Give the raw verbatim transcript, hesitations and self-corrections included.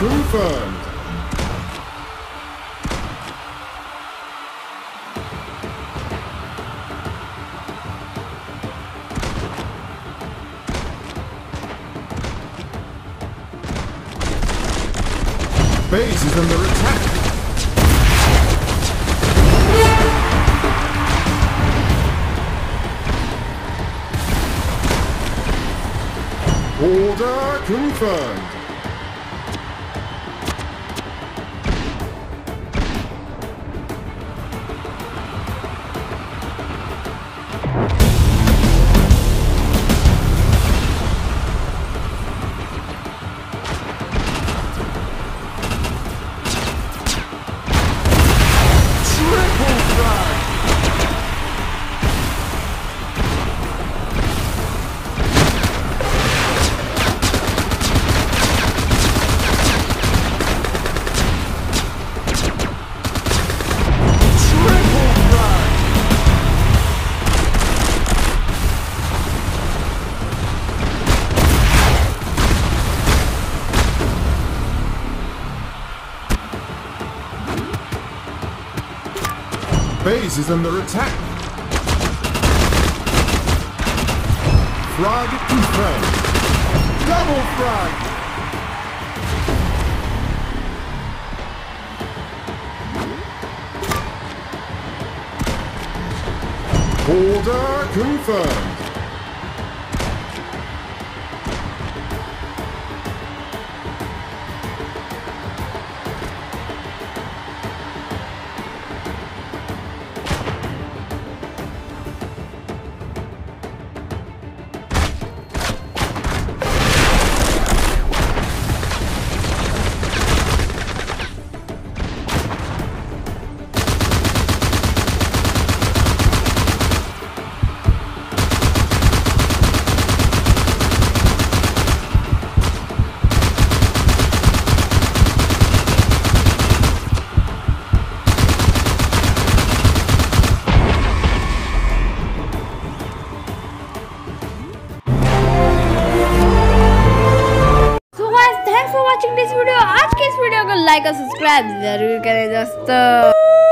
confirmed. Base is under attack. Order confirmed. Base is under attack. Frag confirmed. Double frag. Order confirmed. This video आज के इस video को like और subscribe जरूर करें दोस्तों।